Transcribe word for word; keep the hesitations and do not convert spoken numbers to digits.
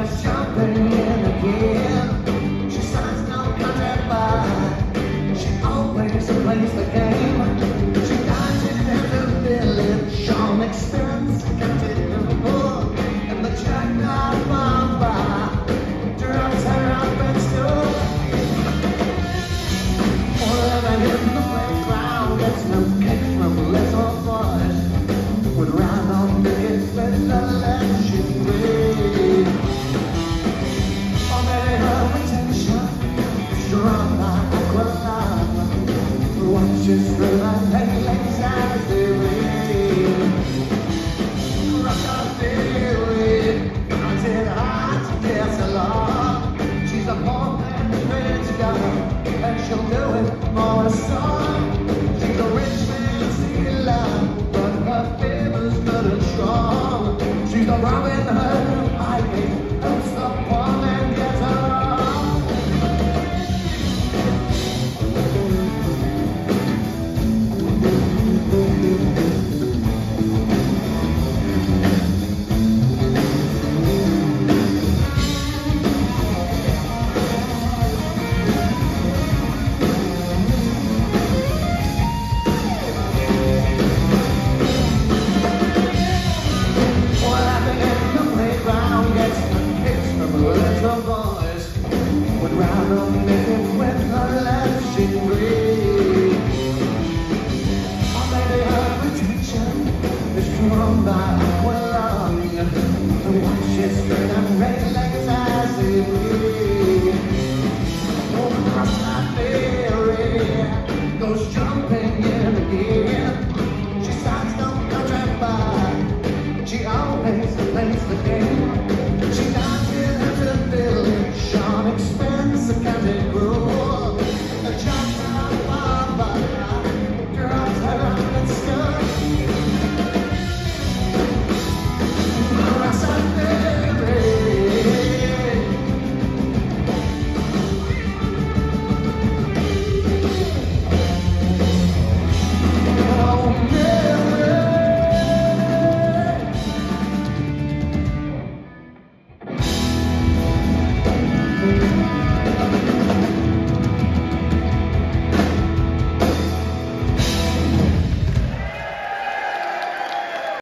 That's jumping in again. She signs no contract by. She always plays the game. She dines in the village on experience, counted in the book, and the jackknife on by drops her up and stool. Living in the playground, gets no kicks from little boys. Would ride on biggest with the legendary. Already her attention, drawn by Aqualung, watches through the headlights as they read. Rush on theory, haunted heart to guess along. She's a poor man's rich girl, and she'll do it for a song. She's a rich man's healer, but her favor's good and strong. She's a Robin Hood of Ivy, helps the poor man get along. Little boys would rather make it with her legendary. Already her attention is drawn by Aqualung, who watches through them red legs as they breathe. Oh, cross my theory goes John.